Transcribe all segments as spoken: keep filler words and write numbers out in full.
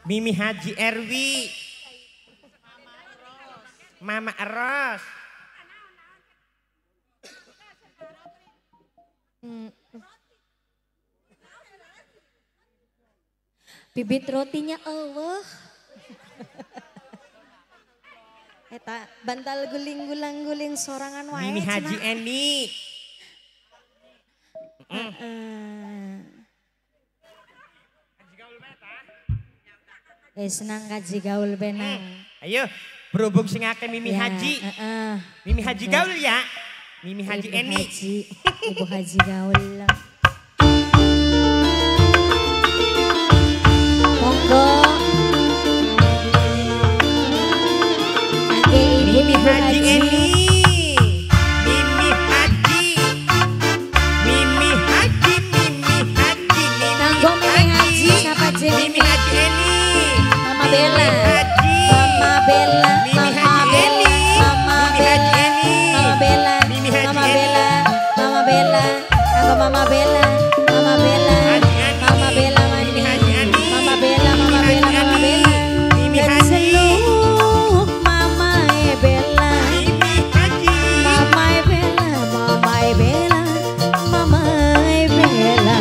Mimi Haji Erwi. Mama Eros. Bibit rotinya Allah. Eta bantal guling-gulang-guling sorangan wae. Mimi Haji Eni. Mm. Uh, eh senang kaji gaul benang. Hmm. Ayo berhubung sing akeh Mimi ya, Haji. Uh, uh. Mimi Haji Ibu. Gaul ya. Mimi Haji Ibu Eni. Haji. Ibu Haji gaul. Monggo. Mimi Haji Eni. Mimi Haji. Mimi Haji. Mimi Haji. Kanggo Mimi Haji siapa aja? Mimi Haji Eni. Mama Bella. Mama Bella. Mama Bella. Mama Bella. Mama Bella. Mama Bella. Mama Bella. Kanggo Mama Bella. Mama Bella. Mama Bella mandi. Mama Bella. Mama Bella. Mama Bella. Mimi Haji. Mama Bella. Mimi Haji. Mama Bella. Mama Bella. Mama Bella.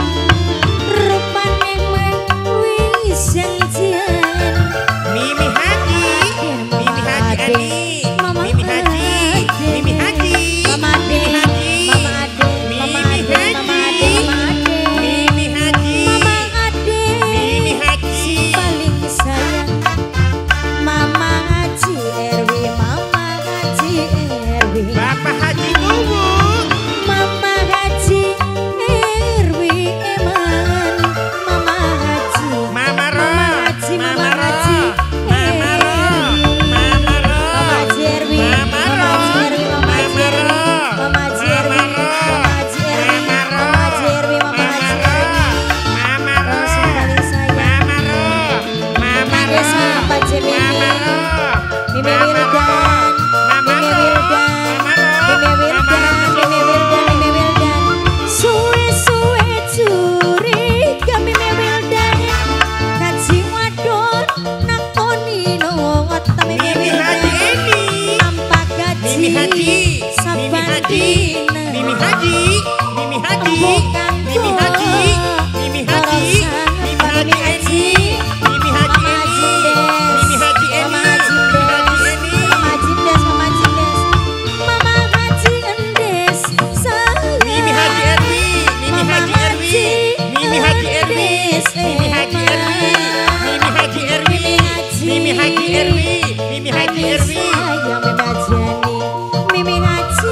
Rupane wis janjian. Mimi Haji. Mimi Haji Eni. Mimi Haji. Mimi Haji. Mama Ade. Mama Ade. Mama Ade. Mama Ade. Mama Ade. Mimi Haji. Mama Ade. Mimi Haji. Paling sayang. Mama Haji Erwi. Mama Haji Erwi. Bapak Haji Bubu. Mama Haji Erwi Eman. Mama Haji. Mama Ro. Mama Haji. Mama Mama Ro. Haji. Mama Ro. Mama Ro. Mama Haji Erwi. Mama Ro. Mama Haji Erwi. Mama Haji Mama Erwi. Ro. Mama Haji Erwi. Mama Ro. Mama Haji Erwi. Mama Ro. Mama Haji Erwi. Mama Haji Mama Ro. Erwi. Mama Ro. Langsung paling sayang. Mama Ro. Mama Ro. Yes, Mama Jemini. Mama Ro. Mimi Mama Ro. Wildan. Mama Mimi Ro. Wildan. Mama Ro. Mimi Wildan. Mimi Wildan. Mimi Wildan. Suwe-suwe curiga Mimi Wildan. Kaji wadon nakoni nongot Mimi Mimi Haji Wildan. Eni. Nampak gaji. Mimi Haji. Mimi Haji. Mimi Haji. Mimi Haji. Mimi Haji. Mimi Haji. Mimi Haji Eni. Mimi Haji Eni. Mimi Haji Eni. Mama Haji Mimi Haji Eni. Mama Haji Endes. Mama Haji Endes. Sayang. Mimi Haji Erwi. Mimi Haji Erwi. Mimi Haji Erwi. Mimi Haji Erwi. Mimi Haji Erwi. Mimi Haji Erwi. Mimi Haji Erwi. Sayang Mimi Haji Ani. Mimi Haji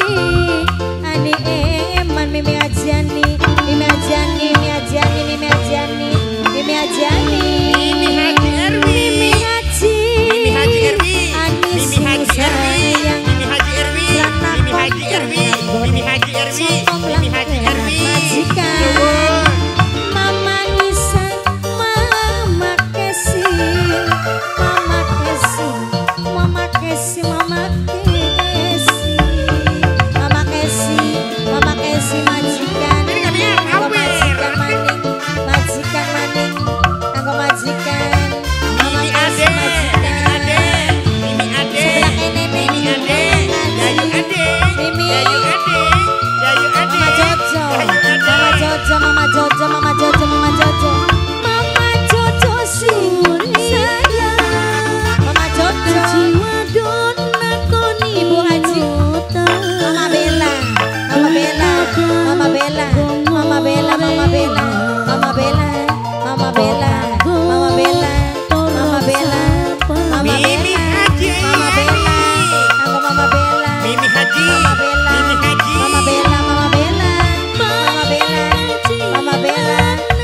Ani Eman. Mimi Haji Ani. Mimi Haji Ani. Mimi Haji Ani. Mimi Haji Ani. Mimi Haji Ani. Mimi Haji Erwi. Mimi Haji. Mimi Haji Erwi. Ani Mimi Haji Erwi. sayang. Mimi Haji Erwi. Mimi Haji Erwi. Mimi Haji Erwi. Mimi Haji Erwi. Majikan. Mama Nisa, Mama Kesi, Mama Kesi, Mama Kesi, Mama Kesi, Mama Kesi, Mama Kesi majikan. Ini kami yang Kanggo awet. majikan maning, majikan maning, kanggo majikan. Mama Mimi Kesi Ade. Mimi majikan. Ade. Mimi Ade. Sebelah kene Mimi Ade. Yayu Ade. Mimi. Yayu Ade. Yayu Ade. Mama Jojo, Yayu Ade. Mama Jojo, Mama Jojo, Mama Jojo, Mama Jojo, Mama Jojo sing sayang, Mama Jojo, jiwa dona koni, Ibu Haji, Mama Bella, Mama Bella, Mama Bella, Mama Bella, Mama Bella, Mama Bella, Mama Bella, Mama Bella, Mama Bella, Mama Mimi Bella, Haji. Mama Bella, Kanggo Mama Bella. Mimi Haji. Mama Bella, Mimi Haji. Mama Bella, Mama Bella, Mama Bella, Mama Bella,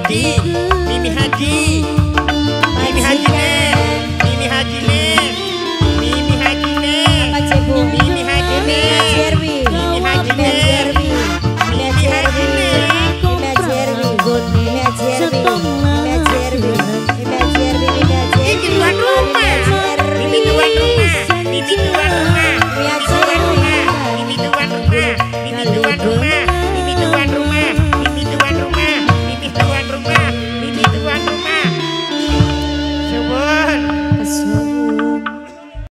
Haji, Mimi Haji.